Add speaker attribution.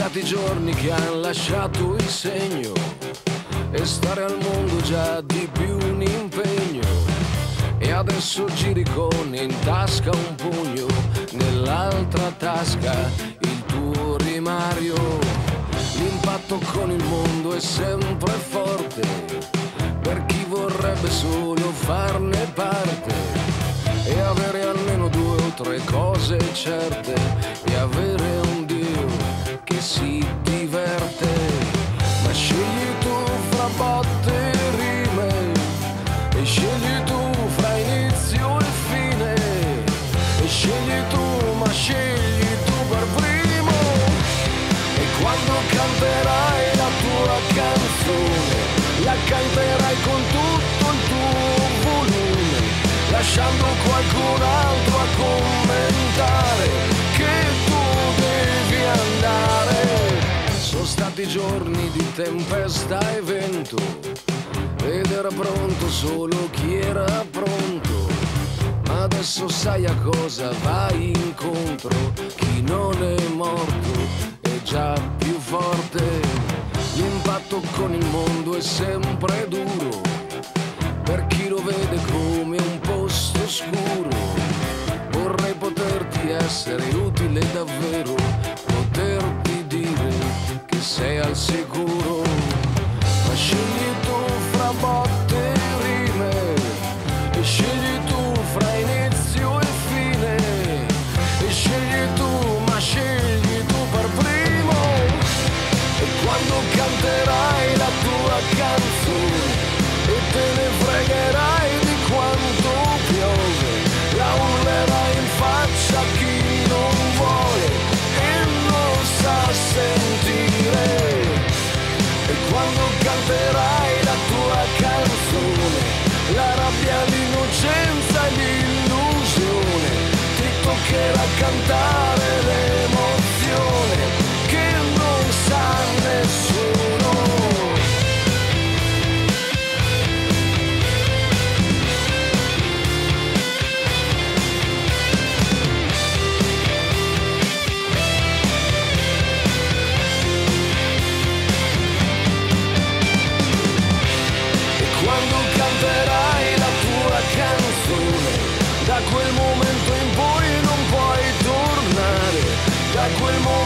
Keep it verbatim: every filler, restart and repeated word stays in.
Speaker 1: stati giorni che han lasciato il segno e stare al mondo già di più un impegno. E adesso giri con in tasca un pugno, nell'altra tasca il tuo rimario. L'impatto con il mondo è sempre forte per chi vorrebbe solo farne parte e avere almeno due o tre cose certe e avere un Dio che si diverte. Ma scegli tu fra botte e rime e scegli tu fra inizio e fine e scegli tu, ma scegli tu per primo. E quando canterai la tua canzone la canterai con tutto il tuo volume, lasciando qualcun altro a commentare che tu devi andare. Sono stati giorni di tempesta e vento ed era pronto solo chi era pronto, ma adesso sai a cosa vai incontro. Chi non è morto è già più forte. L'impatto con il mondo è sempre duro per chi lo vede come un posto scuro. Vorrei poterti essere utile davvero, poterti dire che sei al sicuro. Ma scegli tu fra botte e rime e scegli tu fra inizio e fine e scegli tu, ma scegli tu per primo. E quando canterai la tua canzone e te ne fregherai di quanto piove, la urlerai in faccia a chi non vuole e non sa sentire. E quando canterai la tua canzone, la rabbia, l'innocenza e l'illusione, ti toccherà cantare l'emozione che non sa nessuno. Canterai la tua canzone, da quel momento in poi non puoi tornare, da quel momento